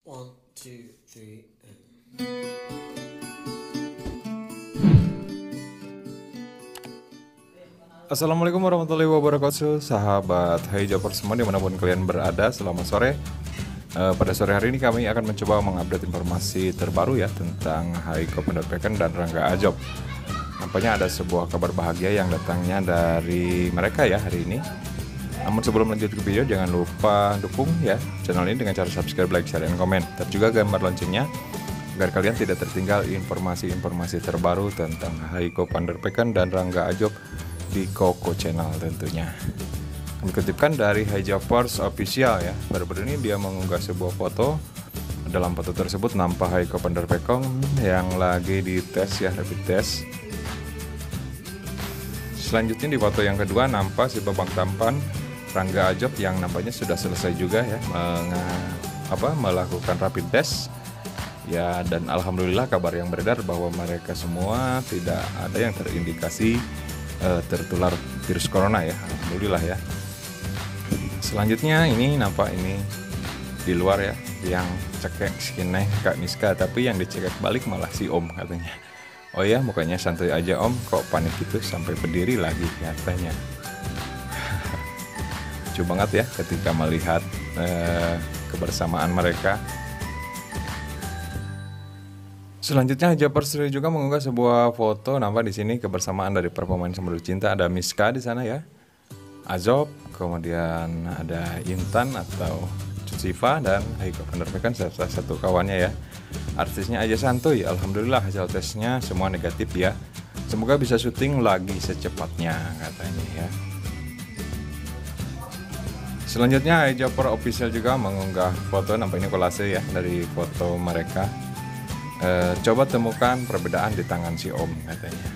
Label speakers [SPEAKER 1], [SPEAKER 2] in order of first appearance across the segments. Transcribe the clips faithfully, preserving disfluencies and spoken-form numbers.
[SPEAKER 1] One, two, three, and...
[SPEAKER 2] Assalamualaikum warahmatullahi wabarakatuh, sahabat Hijaber semua dimanapun kalian berada. Selamat sore. Uh, pada sore hari ini kami akan mencoba mengupdate informasi terbaru ya tentang Haiko Penderpeken dan Rangga Ajob. Nampaknya ada sebuah kabar bahagia yang datangnya dari mereka ya hari ini. Namun sebelum lanjut ke video, jangan lupa dukung ya channel ini dengan cara subscribe, like, share, dan komen. Dan juga gambar loncengnya agar kalian tidak tertinggal informasi-informasi terbaru tentang Haiko Penderpeken dan Rangga Ajob di Koko Channel tentunya. Kami kutipkan dari Hijabers Official ya. Baru-baru ini dia mengunggah sebuah foto. Dalam foto tersebut nampak Haiko Penderpeken yang lagi dites ya, rapid test. Selanjutnya di foto yang kedua nampak si babang tampan Rangga Ajob yang nampaknya sudah selesai juga ya meng- apa, melakukan rapid test ya, dan alhamdulillah kabar yang beredar bahwa mereka semua tidak ada yang terindikasi uh, tertular virus corona ya, alhamdulillah ya. Selanjutnya ini nampak ini di luar ya yang cekek skinnya Kak Miska, tapi yang dicekek balik malah si Om katanya. Oh ya, mukanya santai aja Om, kok panik gitu sampai berdiri lagi katanya. Lucu banget ya ketika melihat eh, kebersamaan mereka. Selanjutnya Hijabers juga mengunggah sebuah foto, nampak di sini kebersamaan dari para pemain Sembrut Cinta. Ada Miska di sana ya, Ajob, kemudian ada Intan atau Siva dan Haiko Penderpeken serta satu kawannya ya. Artisnya aja santuy, alhamdulillah hasil tesnya semua negatif ya. Semoga bisa syuting lagi secepatnya katanya ya. Selanjutnya Hijaber Official juga mengunggah foto, nampaknya kolase ya dari foto mereka. E, coba temukan perbedaan di tangan si Om katanya.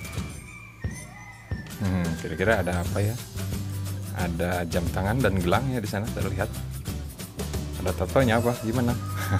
[SPEAKER 2] Hmm, kira-kira ada apa ya? Ada jam tangan dan gelang ya di sana terlihat. Ada tatonya apa? Gimana?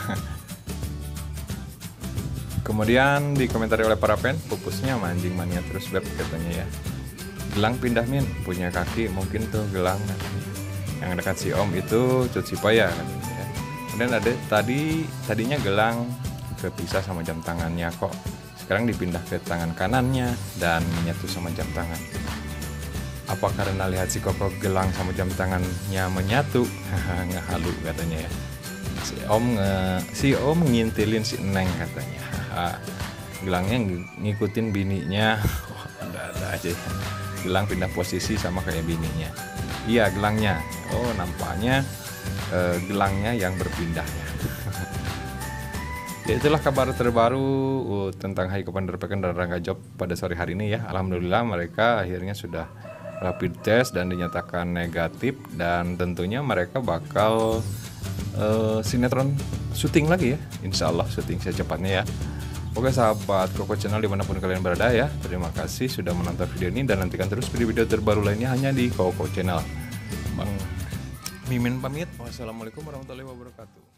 [SPEAKER 2] Kemudian dikomentari oleh para fans, pupusnya mancing mania terus beb katanya ya. Gelang pindah min, punya kaki mungkin tuh gelang. Yang dekat si Om itu Cut Sipaya katanya ya. Kemudian ada tadi tadinya gelang kepisah sama jam tangannya, kok sekarang dipindah ke tangan kanannya dan menyatu sama jam tangan. Apa karena lihat si Koko gelang sama jam tangannya menyatu? Nggak halu katanya ya. Si Om nge, si Om ngintilin si Neng katanya. Gelangnya ng- ngikutin bininya. Oh, ada-ada aja ya. Gelang pindah posisi sama kayak bininya. Iya gelangnya. Oh nampaknya eh, gelangnya yang berpindah ya. Ya itulah kabar terbaru uh, tentang Haiko Penderpeken dan Rangga Ajob pada sore hari ini ya. Alhamdulillah mereka akhirnya sudah rapid test dan dinyatakan negatif, dan tentunya mereka bakal uh, sinetron syuting lagi ya. Insya Allah syuting secepatnya ya. Oke sahabat Koko Channel dimanapun kalian berada ya, terima kasih sudah menonton video ini dan nantikan terus video-video terbaru lainnya hanya di Koko Channel. Bang Mimin pamit. Wassalamualaikum warahmatullahi wabarakatuh.